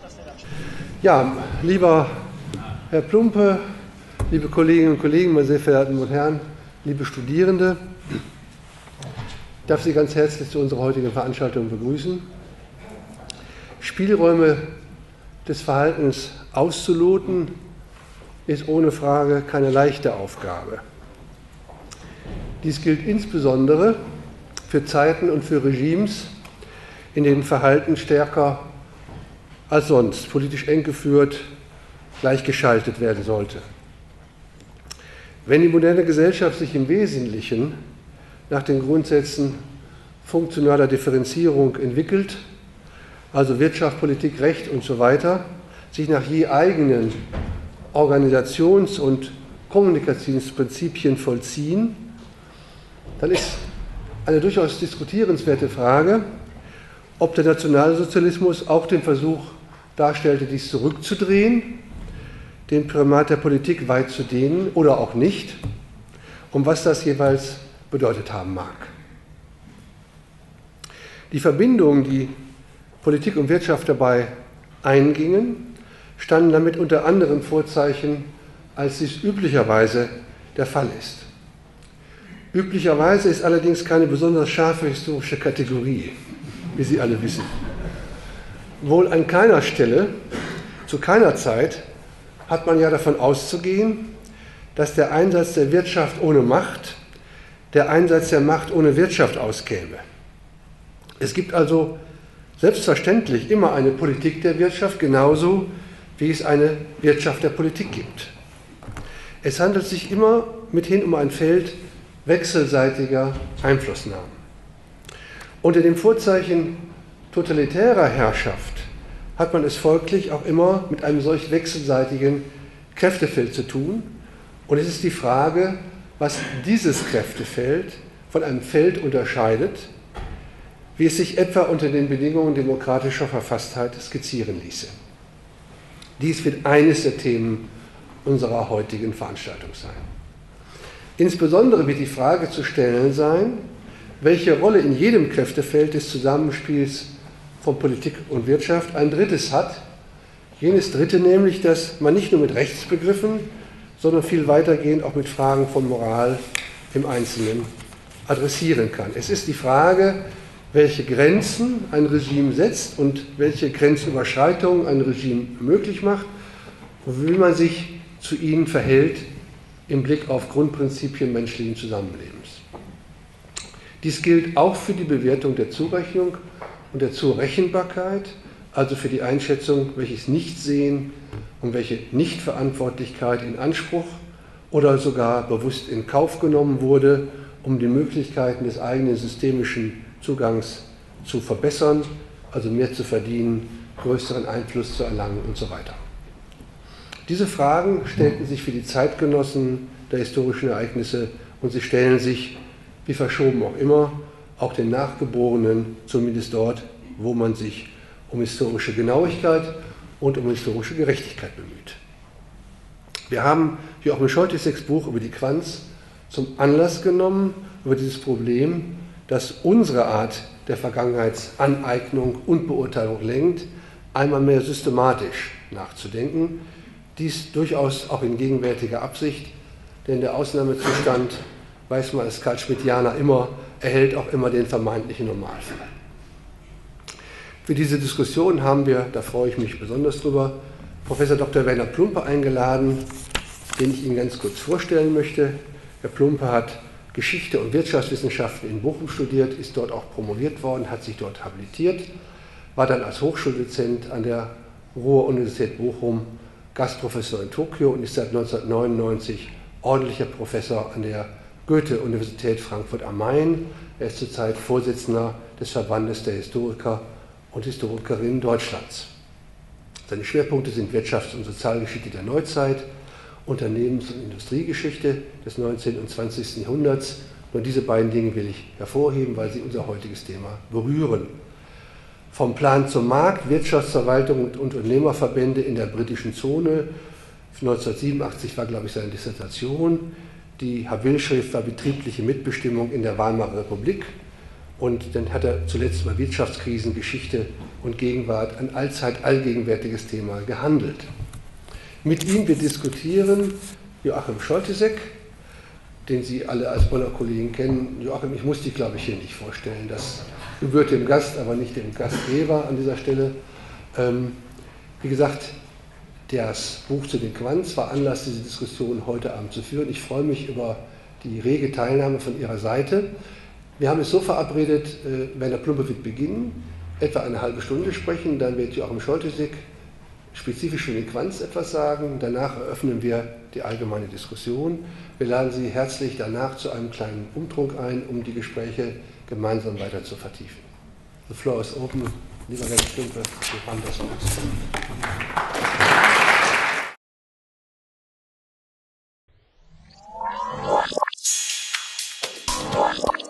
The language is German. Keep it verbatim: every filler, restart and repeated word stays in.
Ja, lieber Herr Plumpe, liebe Kolleginnen und Kollegen, meine sehr verehrten Damen und Herren, liebe Studierende, ich darf Sie ganz herzlich zu unserer heutigen Veranstaltung begrüßen. Spielräume des Verhaltens auszuloten, ist ohne Frage keine leichte Aufgabe. Dies gilt insbesondere für Zeiten und für Regimes, in denen Verhalten stärker als sonst politisch eng geführt, gleichgeschaltet werden sollte. Wenn die moderne Gesellschaft sich im Wesentlichen nach den Grundsätzen funktionaler Differenzierung entwickelt, also Wirtschaft, Politik, Recht und so weiter, sich nach je eigenen Organisations- und Kommunikationsprinzipien vollziehen, dann ist eine durchaus diskutierenswerte Frage, ob der Nationalsozialismus auch den Versuch darstellte, dies zurückzudrehen, den Primat der Politik weit zu dehnen oder auch nicht, und was das jeweils bedeutet haben mag. Die Verbindungen, die Politik und Wirtschaft dabei eingingen, standen damit unter anderen Vorzeichen, als dies üblicherweise der Fall ist. Üblicherweise ist allerdings keine besonders scharfe historische Kategorie, wie Sie alle wissen. Wohl an keiner Stelle, zu keiner Zeit, hat man ja davon auszugehen, dass der Einsatz der Wirtschaft ohne Macht der Einsatz der Macht ohne Wirtschaft auskäme. Es gibt also selbstverständlich immer eine Politik der Wirtschaft, genauso wie es eine Wirtschaft der Politik gibt. Es handelt sich immer mithin um ein Feld wechselseitiger Einflussnahmen. Unter dem Vorzeichen totalitärer Herrschaft hat man es folglich auch immer mit einem solch wechselseitigen Kräftefeld zu tun. Und es ist die Frage, was dieses Kräftefeld von einem Feld unterscheidet, wie es sich etwa unter den Bedingungen demokratischer Verfasstheit skizzieren ließe. Dies wird eines der Themen unserer heutigen Veranstaltung sein. Insbesondere wird die Frage zu stellen sein, welche Rolle in jedem Kräftefeld des Zusammenspiels von Politik und Wirtschaft ein drittes hat, jenes dritte nämlich, dass man nicht nur mit Rechtsbegriffen, sondern viel weitergehend auch mit Fragen von Moral im Einzelnen adressieren kann. Es ist die Frage, welche Grenzen ein Regime setzt und welche Grenzüberschreitungen ein Regime möglich macht und wie man sich zu ihnen verhält im Blick auf Grundprinzipien menschlichen Zusammenlebens. Dies gilt auch für die Bewertung der Zurechnung und der Zurechenbarkeit, also für die Einschätzung, welches Nichtsehen und welche Nichtverantwortlichkeit in Anspruch oder sogar bewusst in Kauf genommen wurde, um die Möglichkeiten des eigenen systemischen Zugangs zu verbessern, also mehr zu verdienen, größeren Einfluss zu erlangen und so weiter. Diese Fragen stellten sich für die Zeitgenossen der historischen Ereignisse und sie stellen sich, wie verschoben auch immer, auch den Nachgeborenen, zumindest dort, wo man sich um historische Genauigkeit und um historische Gerechtigkeit bemüht. Wir haben Joachim Scholtiseks Buch über die Quanz zum Anlass genommen, über dieses Problem, das unsere Art der Vergangenheitsaneignung und Beurteilung lenkt, einmal mehr systematisch nachzudenken. Dies durchaus auch in gegenwärtiger Absicht, denn der Ausnahmezustand, weiß man als Carl-Schmittianer immer, erhält auch immer den vermeintlichen Normalfall. Für diese Diskussion haben wir, da freue ich mich besonders drüber, Professor Doktor Werner Plumpe eingeladen, den ich Ihnen ganz kurz vorstellen möchte. Herr Plumpe hat Geschichte und Wirtschaftswissenschaften in Bochum studiert, ist dort auch promoviert worden, hat sich dort habilitiert, war dann als Hochschuldozent an der Ruhr-Universität Bochum Gastprofessor in Tokio und ist seit neunzehnhundertneunundneunzig ordentlicher Professor an der Goethe-Universität Frankfurt am Main. Er ist zurzeit Vorsitzender des Verbandes der Historiker und Historikerinnen Deutschlands. Seine Schwerpunkte sind Wirtschafts- und Sozialgeschichte der Neuzeit, Unternehmens- und Industriegeschichte des neunzehnten und zwanzigsten Jahrhunderts. Nur diese beiden Dinge will ich hervorheben, weil sie unser heutiges Thema berühren. Vom Plan zum Markt, Wirtschaftsverwaltung und Unternehmerverbände in der britischen Zone. neunzehnhundertsiebenundachtzig war, glaube ich, seine Dissertation. Die Habil-Schrift war betriebliche Mitbestimmung in der Weimarer Republik. Und dann hat er zuletzt über Wirtschaftskrisen, Geschichte und Gegenwart ein allzeit allgegenwärtiges Thema gehandelt. Mit ihm wir diskutieren Joachim Scholtesek, den Sie alle als Bonner Kollegen kennen. Joachim, ich muss dich, glaube ich, hier nicht vorstellen. Das gebührt dem Gast, aber nicht dem Gastgeber an dieser Stelle. Ähm, wie gesagt, das Buch zu den Quants war Anlass, diese Diskussion heute Abend zu führen. Ich freue mich über die rege Teilnahme von Ihrer Seite. Wir haben es so verabredet, äh, Werner Plumpe wird beginnen, etwa eine halbe Stunde sprechen, dann wird Joachim Scholtesek spezifisch für den Quants etwas sagen. Danach eröffnen wir die allgemeine Diskussion. Wir laden Sie herzlich danach zu einem kleinen Umtrunk ein, um die Gespräche gemeinsam weiter zu vertiefen. The floor is open. Lieber Werner Plumpe, wir haben das uns.